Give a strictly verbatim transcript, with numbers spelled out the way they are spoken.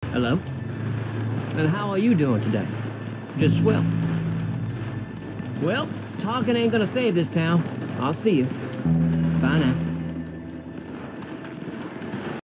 Hello? And how are you doing today? Just swell. Well, talking ain't gonna save this town. I'll see you. Bye now.